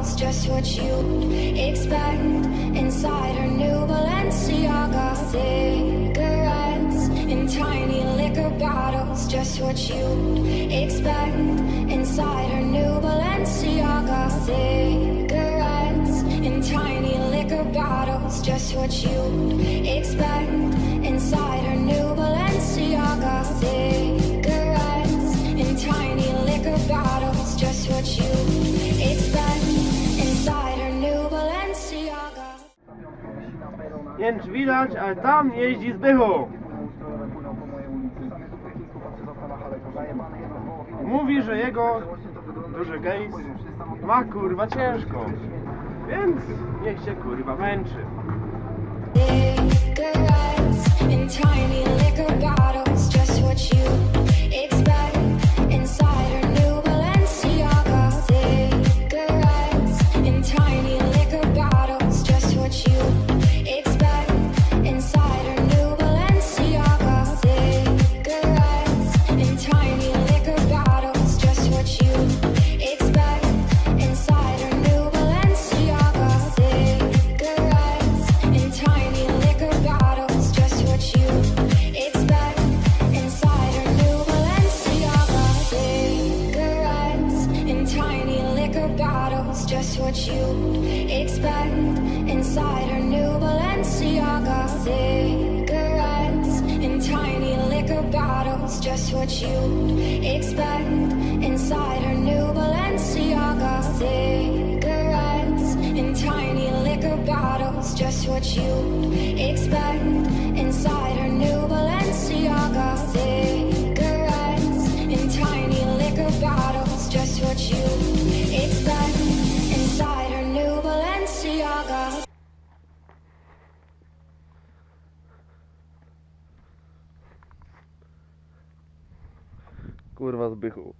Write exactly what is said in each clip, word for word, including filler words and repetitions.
bottles, just what you expect. Inside her new Balenciaga, cigarettes in tiny liquor bottles, just what you expect. Inside her new Balenciaga, cigarettes in tiny liquor bottles, just what you expect. Inside her new Balenciaga, cigarettes in tiny liquor bottles, just what you expect. Inside her new Balenciaga. Nie wiem czy widać, ale tam jeździ Zbychu. Mówi, że jego duży gejs ma kurwa ciężko, więc niech się kurwa męczy. Cigarettes in tiny liquor bottles, just what you expect. Inside her new Balenciaga, cigarettes in tiny liquor bottles, just what you expect. Inside her new Balenciaga, cigarettes in tiny liquor bottles, just what you expect. Inside her new Balenciaga, cigarettes in tiny liquor bottles, just what you expect. Inside her new Balenciaga, cigarettes in tiny liquor bottles, just what you expect. Inside her new Balenciaga, cigarettes in tiny liquor bottles, just what you expect. Inside her new Balenciaga, cigarettes in tiny liquor bottles, just what you expect. Inside her new Balenciaga, cigarettes in tiny liquor bottles, just what you expect. Inside her new Balenciaga. Kurwa Zbychu.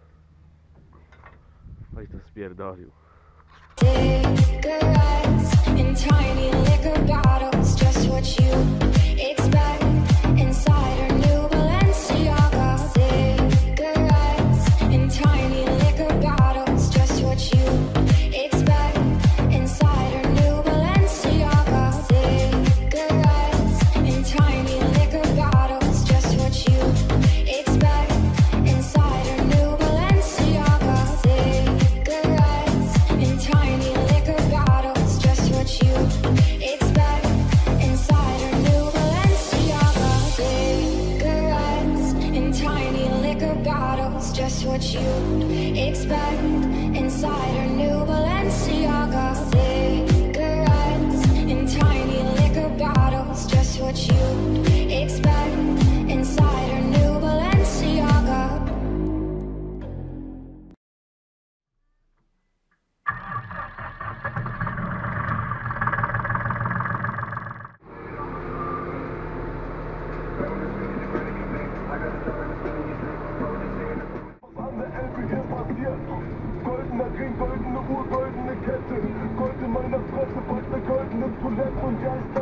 Oj to spierdolił. Cigarettes in tiny liquor bottles, just what you expect. Inside her new Balenciaga, cigarettes in tiny liquor bottles, just what you expect. Inside her new Balenciaga, cigarettes in tiny liquor bottles, just what you expect. Inside her new Balenciaga, cigarettes in tiny liquor bottles, just what you expect. Inside her new Balenciaga, cigarettes in tiny liquor bottles, just what you expect. Inside her new Balenciaga, cigarettes in tiny liquor bottles, just what you expect. Inside her new Balenciaga. An der Elbe hier passiert. Goldener Ring, goldene Uhr, goldene Kette. Gold in meiner Fresse, bald eine goldene Toilette und ja, ich